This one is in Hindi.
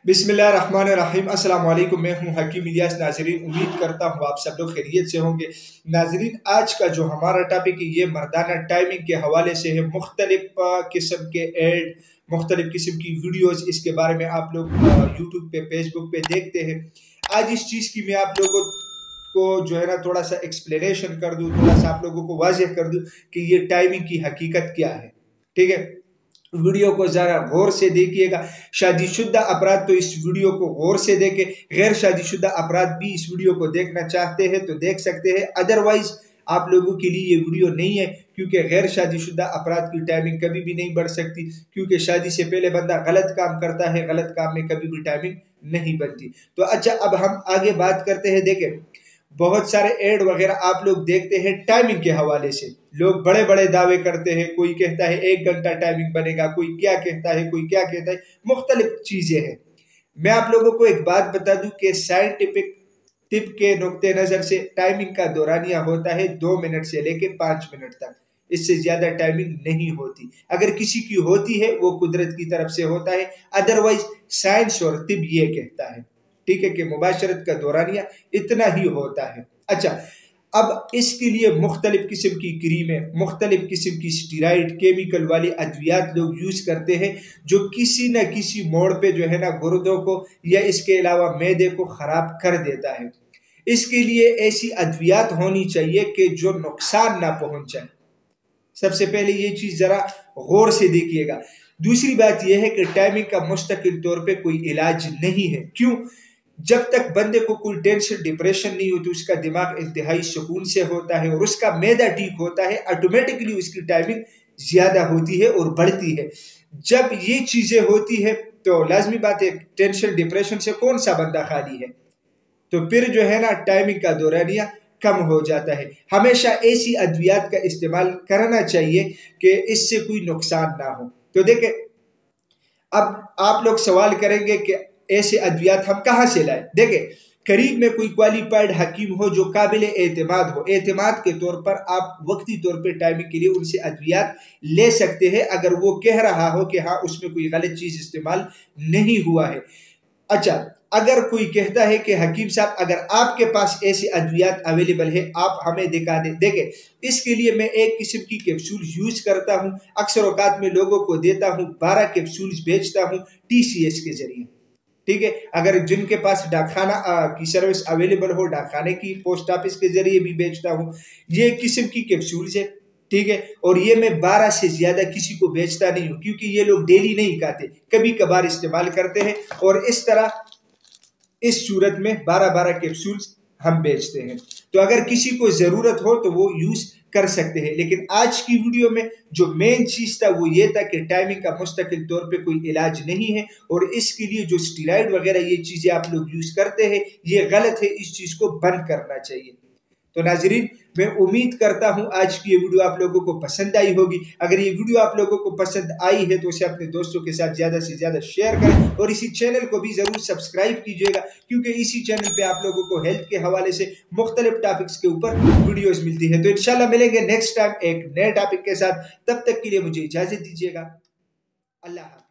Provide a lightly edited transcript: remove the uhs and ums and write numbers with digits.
बिस्मिल्लाहिर्रहमानिर्रहीम। अस्सलाम वालेकुम। मैं हूं हकीम इलियास। नाजरीन, उम्मीद करता हूं आप सब लोग खैरियत से होंगे। नाजरीन, आज का जो हमारा टॉपिक है ये मर्दाना टाइमिंग के हवाले से है। मुख्तलिफ किस्म के एड, मुख्तलिफ किस्म की वीडियोस, इसके बारे में आप लोग यूट्यूब पे, फेसबुक पे देखते हैं। आज इस चीज़ की मैं आप लोगों को जो है ना थोड़ा सा एक्सप्लेनेशन कर दूं, थोड़ा सा आप लोगों को वाज़ेह कर दूं कि ये टाइमिंग की हकीकत क्या है। ठीक है, वीडियो को जरा गौर से देखिएगा। शादीशुदा अफराद तो इस वीडियो को गौर से देखें, गैर शादीशुदा अफराद भी इस वीडियो को देखना चाहते हैं तो देख सकते हैं, अदरवाइज आप लोगों के लिए ये वीडियो नहीं है, क्योंकि गैर शादीशुदा अफराद की टाइमिंग कभी भी नहीं बढ़ सकती, क्योंकि शादी से पहले बंदा गलत काम करता है, गलत काम में कभी भी टाइमिंग नहीं बनती। तो अच्छा, अब हम आगे बात करते हैं। देखें, बहुत सारे एड वगैरह आप लोग देखते हैं टाइमिंग के हवाले से। लोग बड़े बड़े दावे करते हैं, कोई कहता है 1 घंटा टाइमिंग बनेगा, कोई क्या कहता है, कोई क्या कहता है, मुख्तलिफ चीजें हैं। मैं आप लोगों को एक बात बता दूं कि साइंटिफिक टिप के नुक्ते नजर से टाइमिंग का दौरानिया होता है 2 मिनट से लेकर 5 मिनट तक। इससे ज्यादा टाइमिंग नहीं होती। अगर किसी की होती है वो कुदरत की तरफ से होता है, अदरवाइज साइंस और तिब ये कहता है, ठीक है, कि मुबाशरत का दौरानिया इतना ही होता है। अच्छा, अब इसके लिए मुख्तलिफ किस्म की क्रीमें, मुख्तलिफ किस्म की स्टीराइड, केमिकल वाली अद्वियात लोग यूज करते हैं, जो किसी न किसी मोड़ पे जो है ना गुर्दों को या इसके अलावा मैदे को खराब कर देता है। इसके लिए ऐसी अद्वियात होनी चाहिए कि जो नुकसान ना पहुंचाए। सबसे पहले ये चीज जरा गौर से देखिएगा। दूसरी बात यह है कि टाइमिंग का मुस्तकिल तौर पे कोई इलाज नहीं है। क्यों? जब तक बंदे को कोई टेंशन, डिप्रेशन नहीं होती, उसका दिमाग इंतहाई सुकून से होता है और उसका मैदा ठीक होता है, ऑटोमेटिकली उसकी टाइमिंग ज्यादा होती है और बढ़ती है। जब ये चीजें होती है तो लाजमी बात है, टेंशन डिप्रेशन से कौन सा बंदा खाली है, तो फिर जो है ना टाइमिंग का दौरानिया कम हो जाता है। हमेशा ऐसी अद्वियात का इस्तेमाल करना चाहिए कि इससे कोई नुकसान ना हो। तो देखें, अब आप लोग सवाल करेंगे कि ऐसे अद्वियात हम कहाँ से लाए। देखें, करीब में कोई क्वालिफाइड हकीम हो जो काबिल एतमाद हो, एतमाद के तौर पर आप वक्ती तौर पर टाइमिंग के लिए उनसे अद्वियात ले सकते हैं, अगर वो कह रहा हो कि हाँ उसमें कोई गलत चीज इस्तेमाल नहीं हुआ है। अच्छा, अगर कोई कहता है कि हकीम साहब अगर आपके पास ऐसी अद्वियात अवेलेबल है आप हमें दिखा दें। देखें, इसके लिए मैं एक किस्म की कैप्सूल यूज करता हूं, अक्सर औकात में लोगों को देता हूं, 12 कैप्सूल्स बेचता हूं TCS के जरिए। ठीक है, अगर जिनके पास डाकखाना की सर्विस अवेलेबल हो, डाकखाने की, पोस्ट ऑफिस के जरिए भी बेचता हूं। ये किस्म की कैप्सूल्स है, ठीक है, और ये मैं 12 से ज्यादा किसी को बेचता नहीं हूं, क्योंकि ये लोग डेली नहीं खाते, कभी कभार इस्तेमाल करते हैं, और इस तरह इस सूरत में 12-12 कैप्सूल्स हम बेचते हैं। तो अगर किसी को जरूरत हो तो वो यूज कर सकते हैं। लेकिन आज की वीडियो में जो मेन चीज था वो ये था कि टाइमिंग का मुस्तकिल तौर पे कोई इलाज नहीं है, और इसके लिए जो स्टीराइड वगैरह ये चीजें आप लोग यूज करते हैं ये गलत है, इस चीज को बंद करना चाहिए। तो नाजरीन, मैं उम्मीद करता हूं आज की ये वीडियो आप लोगों को पसंद आई होगी। अगर ये वीडियो आप लोगों को पसंद आई है तो उसे अपने दोस्तों के साथ ज्यादा से ज्यादा शेयर करें, और इसी चैनल को भी जरूर सब्सक्राइब कीजिएगा, क्योंकि इसी चैनल पे आप लोगों को हेल्थ के हवाले से मुख्तलिफ टॉपिक्स के ऊपर वीडियोस मिलती है। तो इंशाल्लाह मिलेंगे नेक्स्ट टाइम एक नए टॉपिक के साथ। तब तक के लिए मुझे इजाजत दीजिएगा। अल्लाह।